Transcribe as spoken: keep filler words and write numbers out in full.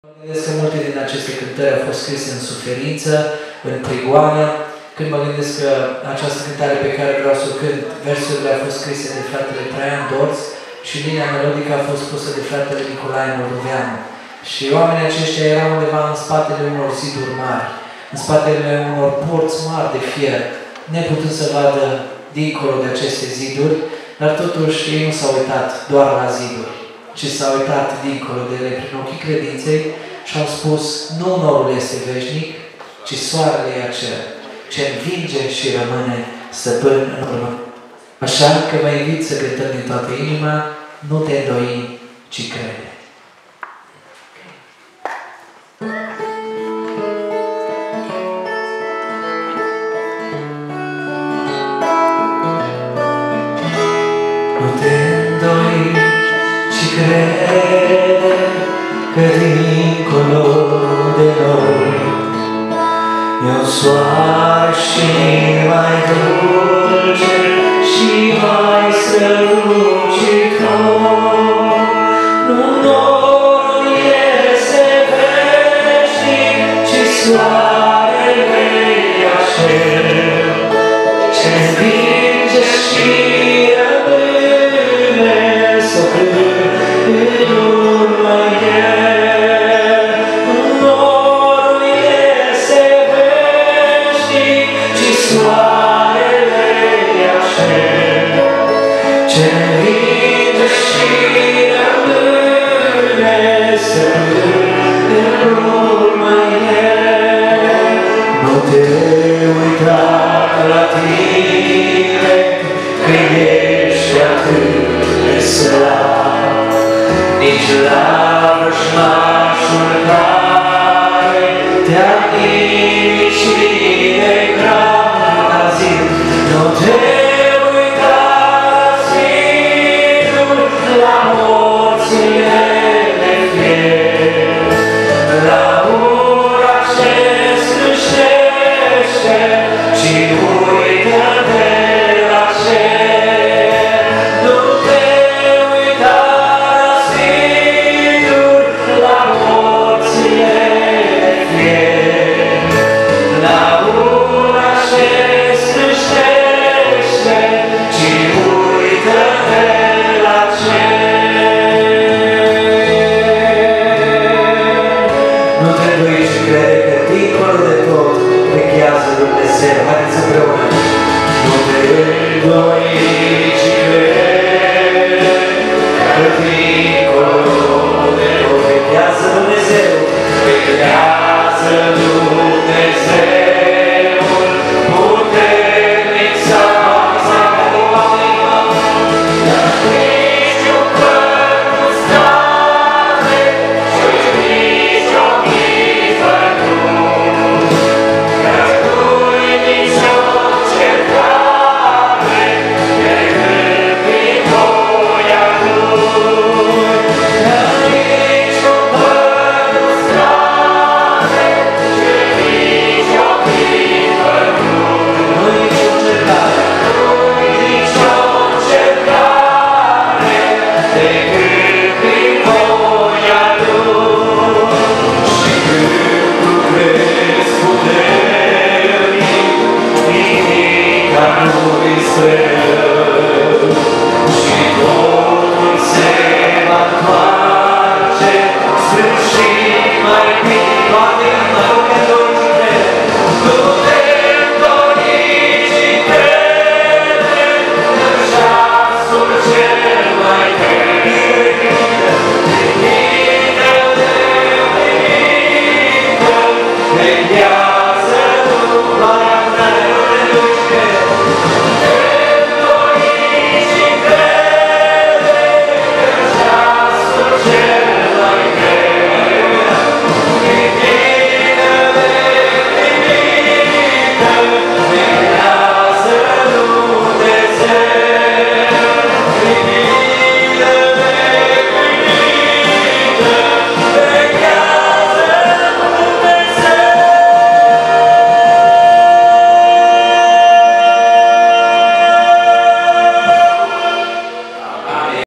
Mă gândesc că multe din aceste cântări au fost scrise în suferință, în prigoană. Când mă gândesc că această cântare pe care vreau să o cânt, versurile au fost scrise de fratele Traian Dorț și linia melodică a fost pusă de fratele Nicolae Moldoveanu. Și oamenii aceștia erau undeva în spatele unor ziduri mari, în spatele unor porți mari de fier, neputând să vadă dincolo de aceste ziduri, dar totuși ei nu s-au uitat doar la ziduri, ci s-au uitat dincolo de ele prin ochii credinței și au spus: nu norul este veșnic, ci soarele e acel ce învinge și rămâne stăpân în urmă. Așa că vă invit să cântăm din toată inima: nu te îndoi, ci crede. Nu te îndoi, ci crede că dincolo de noi e un soare și mai dulce și mai strălucitor. Nu norul este veșnic, ci soarele e acel ce învinge și rămâne stăpân în urmă el. Nu norul este veșnic, ci soarele e acel ce învinge și rămâne stăpân în urmă el. Nu te uita la tine că ești atât de slab, nici la vrăjmașul care te-a nimicit de grav la zid. Nu te uita la ziduri, la morțile de fier, la ura ce strâșește, ci uită-te la cer. Nu te uita la ziduri, la morțile de fier, la ura ce strâșește, ci uită-te la cer. Nu te îndoi, ci crede că dincolo de tot vechează Dumnezeu. Haideți împreună. Nu te îndoi, ci crede că dincolo de tot vechează Dumnezeu. Vechează Dumnezeu.